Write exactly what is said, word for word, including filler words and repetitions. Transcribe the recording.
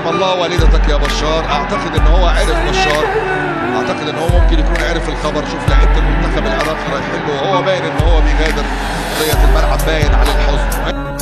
اسم الله والدتك يا بشار. اعتقد ان هو عرف بشار، اعتقد ان هو ممكن يكون عرف الخبر. شوف لعيبه المنتخب العراقي رايحين له وهو باين ان هو بيغادر ارضيه الملعب، باين على الحزن.